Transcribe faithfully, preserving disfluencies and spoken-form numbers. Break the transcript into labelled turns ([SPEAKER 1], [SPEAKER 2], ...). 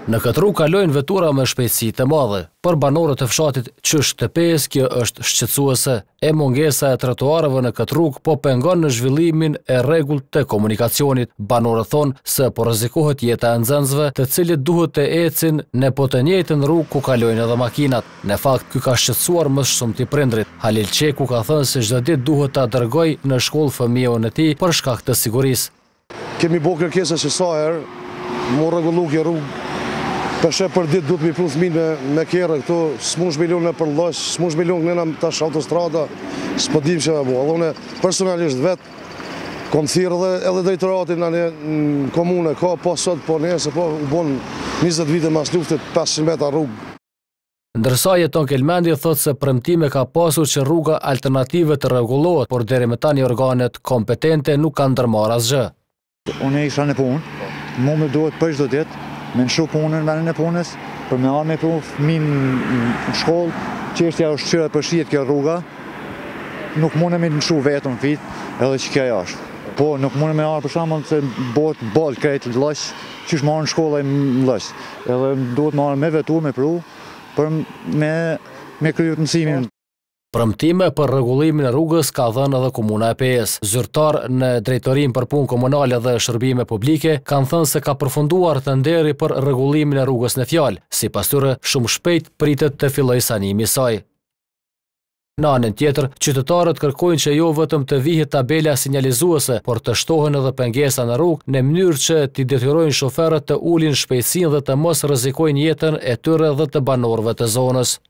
[SPEAKER 1] Në këtë rrugë kalojnë vetura me shpejtësi të madhe. Për banorët e fshatit Qysh të Pes, kjo është shqetësuese. E mungesa e trotuarëve në këtë rrugë po pengon në zhvillimin e rregullt të komunikacionit. Banorët thonë se po rrezikohet jeta e nxënësve, të cilët duhet të ecin në po të njëjtën rrugë ku kalojnë edhe makinat. Në fakt, ky ka shqetësuar më shumë ti prindrit. Halil Çeku ka thënë se çdo ditë duhet ta dërgojë në shkollë fëmijën e tij për shkak të sigurisë.
[SPEAKER 2] Kemi bërë kërkesa që sa herë, mu rregullu kjo rrugë. Përshë për ditë duhet mi pru fëmijë me, me kjerë këtu, s'mush me lënë për lësh, s'mush me lënë nëna tash autostrada, s'po dim që apo. Allone personalisht vetë kom thirrë edhe edhe drejtoratin në komunë, ka po sot, po nesër, po u bon njëzet vite mas luftit pesëqind metra rrugë.
[SPEAKER 1] Ndërsa Jeton Kelmendi thotë se premtime ka pasur që rruga alternative të rregullohet, por deri më tani organet kompetente nuk kanë ndërmarrë asgjë.
[SPEAKER 3] Unë isha në punë, mu me duhet për çdo ditë me nëshu punën vendin e punës, për me arë me pru fëmin në shkollë, çështja është qyre për shijet kjo rruga, nuk mune me nëshu vetën fit, edhe që kjo jashtë. Po, nuk mune me arë për shembull se bot bol krejt lësh, qysh marë në shkollë e lësh. Edhe duhet marë me vetur, me pru, për me, me kryet mësimin.
[SPEAKER 1] Premtime për rregullimin e rrugës ka dhënë edhe Komuna e Pes. Zyrtar në Drejtorinë për Punë Komunale dhe Shërbime Publike kanë thënë se ka përfunduar tenderi për rregullimin e rrugës në fjalë. Sipas tyre, shumë shpejt pritet të fillojë sanimi i saj. Në anën tjetër, qytetarët kërkojnë që jo vetëm të vihet tabela sinjalizuese, por të shtohen edhe pengesa në rrugë në mënyrë që t'i detyrojnë shoferët të ulin shpejtësinë dhe të mos rrezikojnë jetën e tyre dhe të banorëve të zonës.